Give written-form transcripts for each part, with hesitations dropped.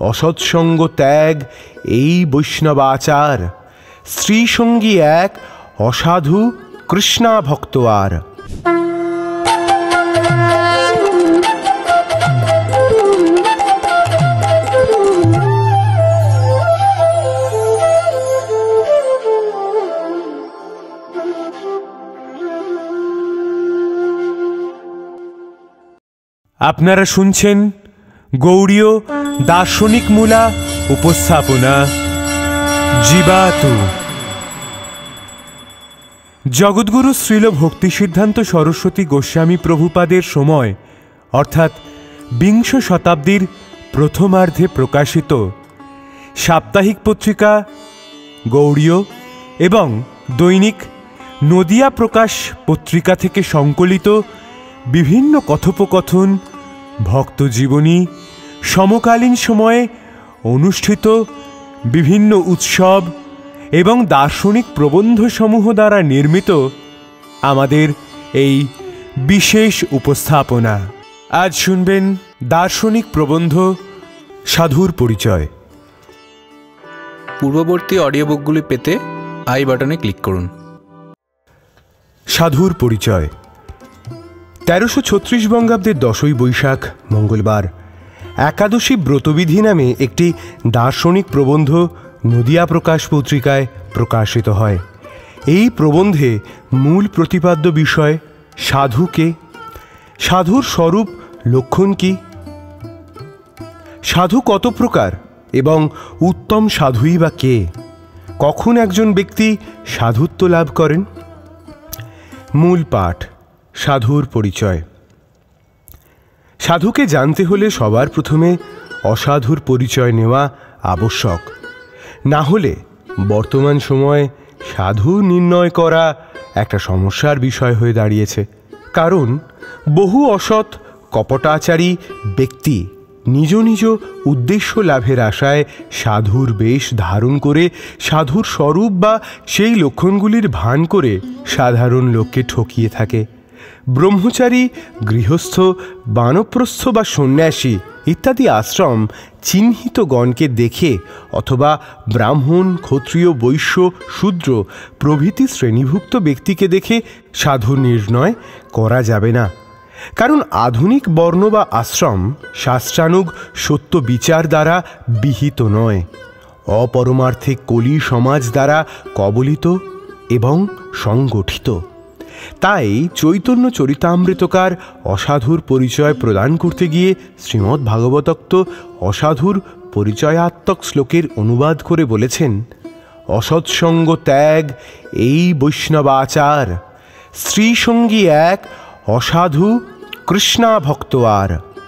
অসৎসঙ্গ ত্যাগ এই বৈষ্ণব আচার। স্ত্রীসঙ্গী এক অসাধু কৃষ্ণা ভক্ত আর। আপনারা শুনছেন গৌড়ীয় দার্শনিক মূলা উপস্থাপনা জীবাতু। জগৎগুরু শ্রীল ভক্তি সিদ্ধান্ত সরস্বতী গোস্বামী প্রভুপাদের সময় অর্থাৎ বিংশ শতাব্দীর প্রথমার্ধে প্রকাশিত সাপ্তাহিক পত্রিকা গৌড়ীয় এবং দৈনিক নদিয়া প্রকাশ পত্রিকা থেকে সংকলিত বিভিন্ন কথোপকথন, ভক্তজীবনী, সমকালীন সময়ে অনুষ্ঠিত বিভিন্ন উৎসব এবং দার্শনিক প্রবন্ধসমূহ দ্বারা নির্মিত আমাদের এই বিশেষ উপস্থাপনা। আজ শুনবেন দার্শনিক প্রবন্ধ সাধুর পরিচয়। পূর্ববর্তী অডিও বুকগুলি পেতে আই বাটনে ক্লিক করুন। সাধুর পরিচয়। 1336 বঙ্গাব্দের 10ই বৈশাখ মঙ্গলবার একাদশী ব্রতবিধি নামে একটি দার্শনিক প্রবন্ধ নদিয়া প্রকাশ পত্রিকায় প্রকাশিত হয়। এই প্রবন্ধে মূল প্রতিপাদ্য বিষয় সাধুকে, সাধুর স্বরূপ লক্ষণ কি, সাধু কত প্রকার এবং উত্তম সাধুই বা কে, কখন একজন ব্যক্তি সাধুত্ব লাভ করেন। মূল পাঠ সাধুর পরিচয়। সাধুকে জানতে হলে সবার প্রথমে অসাধুর পরিচয় নেওয়া আবশ্যক। না হলে বর্তমান সময়ে সাধু নির্ণয় করা একটা সমস্যার বিষয় হয়ে দাঁড়িয়েছে। কারণ বহু অসৎ কপটাচারী ব্যক্তি নিজ নিজ উদ্দেশ্য লাভের আশায় সাধুর বেশ ধারণ করে সাধুর স্বরূপ বা সেই লক্ষণগুলির ভান করে সাধারণ লোককে ঠকিয়ে থাকে। ব্রহ্মচারী, গৃহস্থ, বানপ্রস্থ বা সন্ন্যাসী ইত্যাদি আশ্রম চিহ্নিত গণকে দেখে অথবা ব্রাহ্মণ, ক্ষত্রিয়, বৈশ্য, শূদ্র প্রভৃতি শ্রেণীভুক্ত ব্যক্তিকে দেখে সাধু নির্ণয় করা যাবে না। কারণ আধুনিক বর্ণ বা আশ্রম শাস্ত্রানুগ সত্য বিচার দ্বারা বিহিত নয়, অপরমার্থিক কলি সমাজ দ্বারা কবলিত এবং সংগঠিত। তাই চৈতন্য চরিতামৃতকার অসাধুর পরিচয় প্রদান করতে গিয়ে শ্রীমদ্ ভাগবতোক্ত অসাধুর পরিচয়াত্মক শ্লোকের অনুবাদ করে বলেছেন, অসৎসঙ্গ ত্যাগ এই বৈষ্ণব আচার, স্ত্রীসঙ্গী এক অসাধু কৃষ্ণা ভক্ত আর।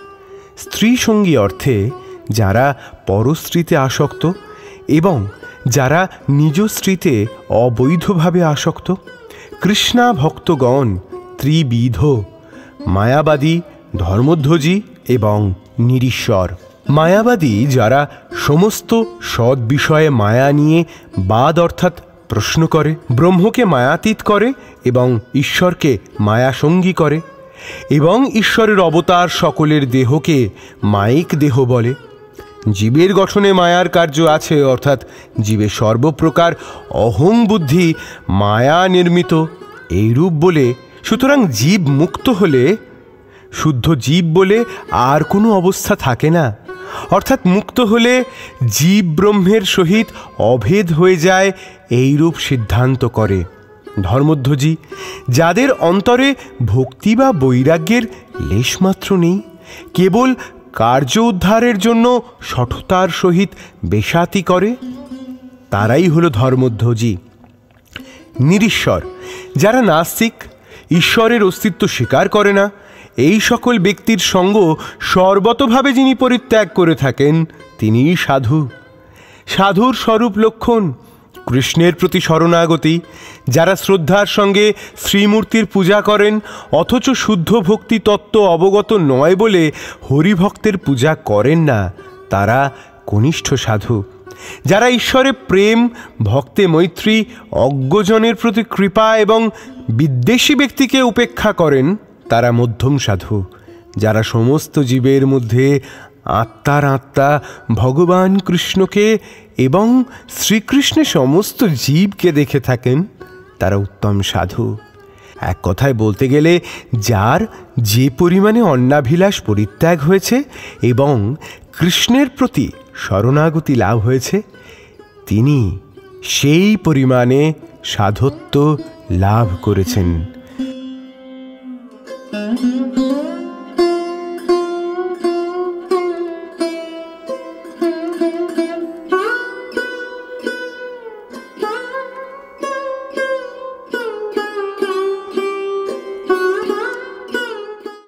স্ত্রীসঙ্গী অর্থে যারা পরস্ত্রীতে আসক্ত এবং যারা নিজ স্ত্রীতে অবৈধভাবে আসক্ত। কৃষ্ণা ভক্তগণ ত্রিবিধ, মায়াবাদী, ধর্মধ্বজী এবং নিরীশ্বর। মায়াবাদী যারা সমস্ত সৎ বিষয়ে মায়া নিয়ে বাদ অর্থাৎ প্রশ্ন করে, ব্রহ্মকে মায়াতীত করে এবং ঈশ্বরকে মায়াসঙ্গী করে এবং ঈশ্বরের অবতার সকলের দেহকে মায়িক দেহ বলে। জীবের গঠনে মায়ার কার্য আছে, অর্থাৎ জীবের সর্বপ্রকার অহং বুদ্ধি মায়া নির্মিত এইরূপ বলে। সুতরাং জীব মুক্ত হলে শুদ্ধ জীব বলে আর কোনো অবস্থা থাকে না, অর্থাৎ মুক্ত হলে জীব ব্রহ্মের সহিত অভেদ হয়ে যায় এইরূপ সিদ্ধান্ত করে ধর্মধ্বজী, যাদের অন্তরে ভক্তি বা বৈরাগ্যের লেশমাত্র নেই, কেবল কার্য উদ্ধারের জন্য সঠতার সহিত বেশাতি করে, তারাই হলো ধর্মধ্বজী। নিরীশ্বর যারা নাস্তিক, ঈশ্বরের অস্তিত্ব স্বীকার করে না, এই সকল ব্যক্তির সঙ্গ সর্বতভাবে যিনি পরিত্যাগ করে থাকেন তিনিই সাধু। সাধুর স্বরূপ লক্ষণ কৃষ্ণের প্রতি শরণাগতি। যারা শ্রদ্ধার সঙ্গে শ্রীমূর্তির পূজা করেন অথচ শুদ্ধ ভক্তি তত্ত্ব অবগত নয় বলে হরিভক্তের পূজা করেন না, তারা কনিষ্ঠ সাধু। যারা ঈশ্বরে প্রেম, ভক্তে মৈত্রী, অজ্ঞজনের প্রতি কৃপা এবং বিদ্বেষী ব্যক্তিকে উপেক্ষা করেন তারা মধ্যম সাধু। যারা সমস্ত জীবের মধ্যে আত্মার আত্মা ভগবান কৃষ্ণকে এবং শ্রীকৃষ্ণের সমস্ত জীবকে দেখে থাকেন, তারা উত্তম সাধু। এক কথায় বলতে গেলে, যার যে পরিমাণে অন্নাভিলাষ পরিত্যাগ হয়েছে এবং কৃষ্ণের প্রতি শরণাগতি লাভ হয়েছে, তিনি সেই পরিমাণে সাধত্ব লাভ করেছেন।